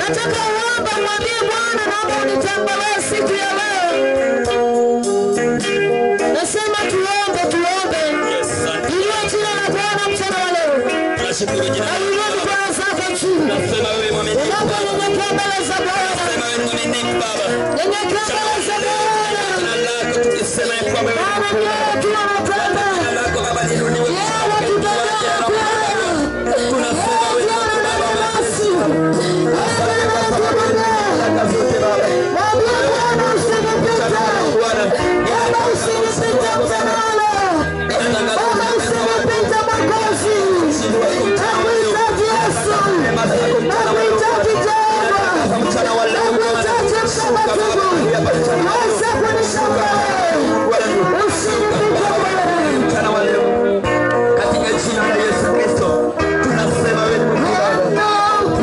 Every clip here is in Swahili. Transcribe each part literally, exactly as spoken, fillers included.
Nataka uombe mwambie Bwana naomba unitembelee siku ya leo. Nasema tuombe tuombe. Ndio jina la Bwana mchana wa leo. Tunashukuru jina la Bwana. Bwana zako chini. Nasema wewe mwaminifu. Ninaponyenyekea mbele za Bwana. Nasema wewe mwaminifu Baba. Nyenyekea mbele za Bwana. Jina lako tukisema ya kwamba wewe Bwana ndiye tunapenda. jina lako Baba ni rudi wewe. Yeye tutendea Bwana. Tunasema wewe Bwana nasi. zote Baba. Mwambie Bwana usinipite. Bwana. Bwana usinipite msalala. Bwana usinipite makofi. Nakuhitaji Yesu. Nakuhitaji Jehova. Nakuhitaji mtakatifu. Weza kunisamehe. Usinipite Bwana. Mchana wa leo katika jina la Yesu Kristo tunasema wewe ni Mungu Baba.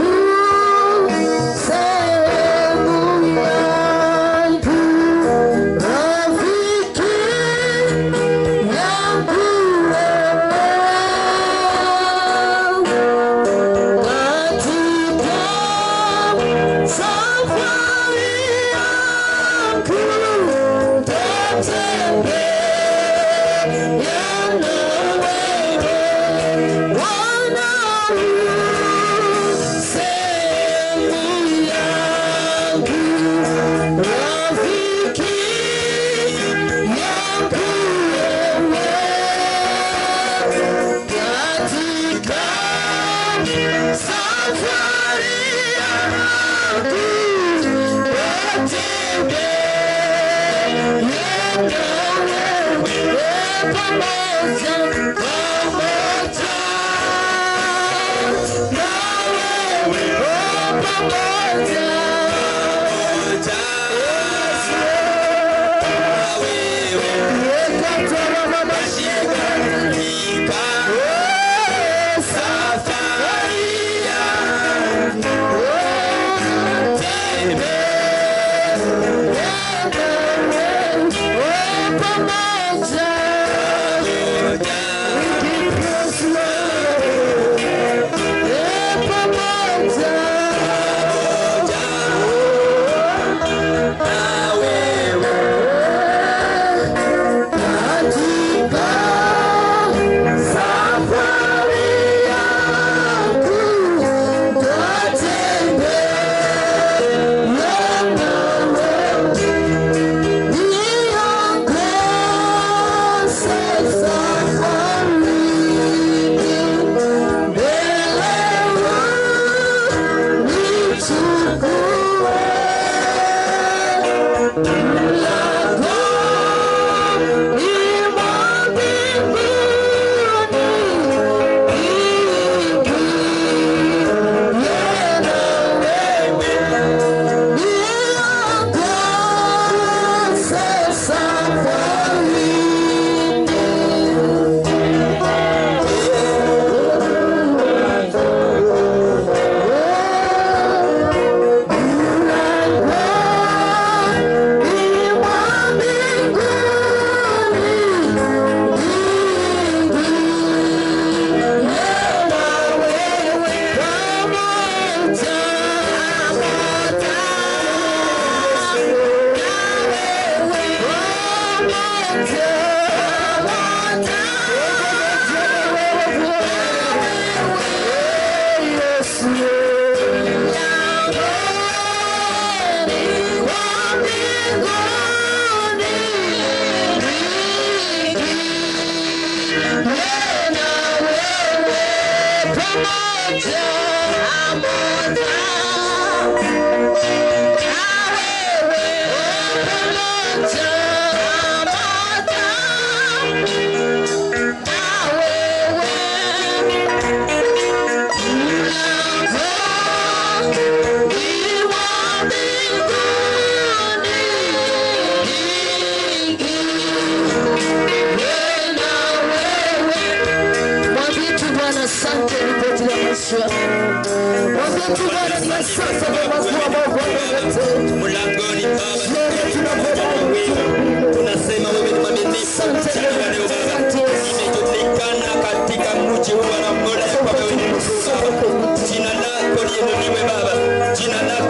Mulangoni Baba, tunasema wewe ni mwaminifu. Imejulikana katika mji huu wa Ramona kwa wewe ni Mungu Baba. Jina lako liinuliwe Baba, jina lako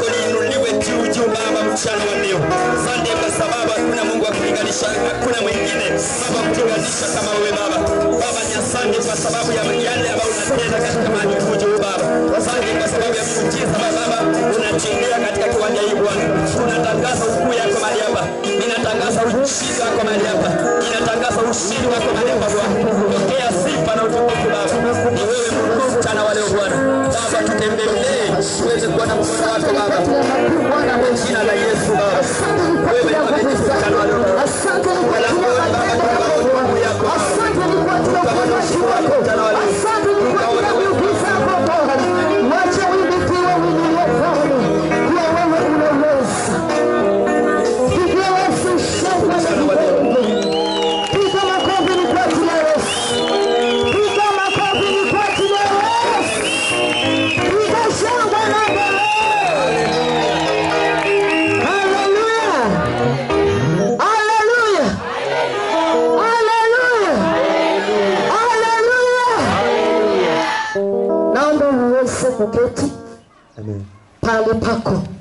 mchana wa leo. Asante kwa sababu hakuna Mungu wa kulinganisha, hakuna mwingine Baba kulinganisha kama wewe Baba. Baba ni asante kwa sababu ya yale ambayo unatenda katika mahali tulipo Baba. Asante kwa sababu ya miujiza Baba unatendea katika kiwanja hiki Bwana. Tunatangaza ukuu yako mahali hapa. Ninatangaza ushindi wako mahali hapa. Ninatangaza ushindi wako mahali hapa Bwana. Pokea sifa na utukufu Baba. Ni wewe Mungu mchana wa leo Bwana. Baba tutembelee tuweze kuona mkono wako Baba. Kwa jina la Yesu Baba. Wewe ni mwaminifu mchana wa leo. Asante kwa jina la yako. Asante kwa jina la wako mchana wa leo. Asante kwa jina la miujiza yako Bwana. Wacha uibikiwe wewe Bwana. Kwa wewe unaweza. Pigia Yesu shangwe mchana wa leo. Piga makofi ni kwa jina la Yesu. Piga makofi ni kwa jina la Yesu. Piga shangwe na mbele. Hallelujah. Hallelujah. Hallelujah. Hallelujah. Naomba uweze kuketi. Amen. Pale pako.